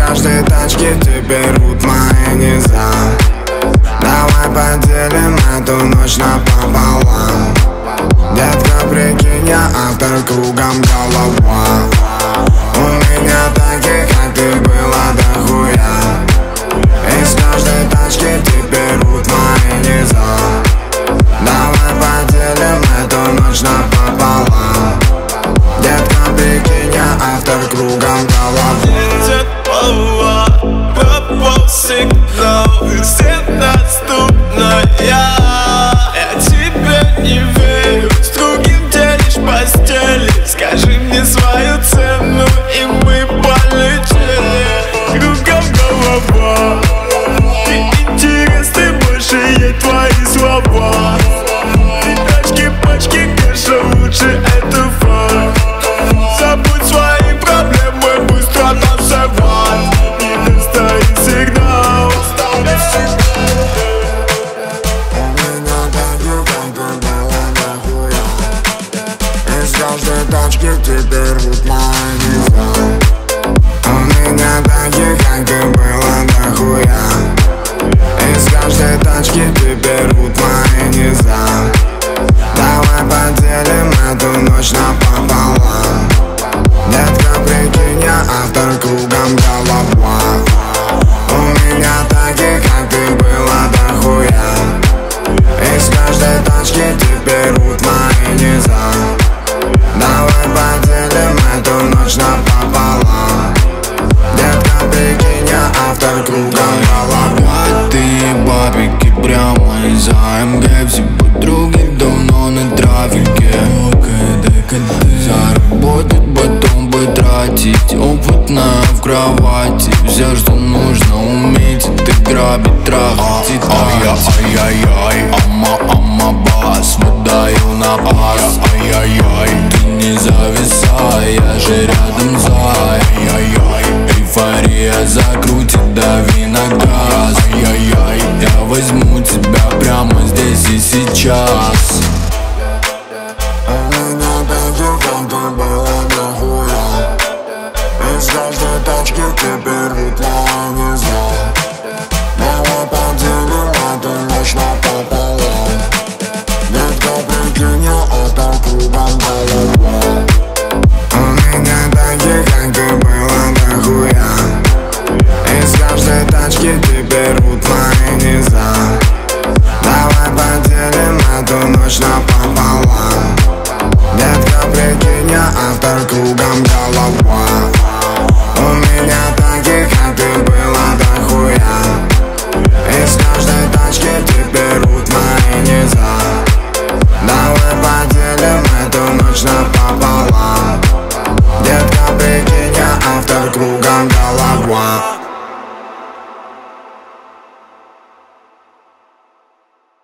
каждой тачки теперь рвут мои низа. Давай поделим эту ночь напополам. Детка, прикинь, я автор, кругом голова. У меня таких, как ты, было дохуя. Из каждой тачки теперь рвут мои низа. Давай поделим эту ночь напополам. Детка, прикинь, я автор, кругом голова. Пропал сигнал, все доступно. Я тебе не верю, с другим делишь постели. Скажи мне свою цену, и мы полетели. Кругом голова, ты интересный, больше ей твои слова. Ты тачки, пачки, конечно, лучше это факт. Забудь свои проблемы, быстро танцевать. Не достает сигнал. У меня таких, как ты, было дохуя. Из каждой тачки теперь рвут мои низа. У меня таких, как ты, было дохуя. Из каждой тачки теперь рвут мои низа. Давай поделим эту ночь напополам. Детка, прикинь, я автор, кругом голова. У меня таких, как ты, было дохуя. Из каждой тачки теперь рвут мои низа. Давай поделим эту ночь напополам. Детка, прикинь, я автор, кругом голова. Ты бабики прямо из АМГ. Все подруги давно на трафике. Заработать, потом потратить. Опытная в кровати. Все, что нужно уметь, это грабить, трахать и тратить. Ай-яй-яй, ама бас, выдаю на пас. Ай-яй-яй, ты не зависай, я же рядом зай. Ай-яй-яй, эйфория закрутит, дави на газ. Ай-яй-яй, я возьму тебя прямо здесь и сейчас.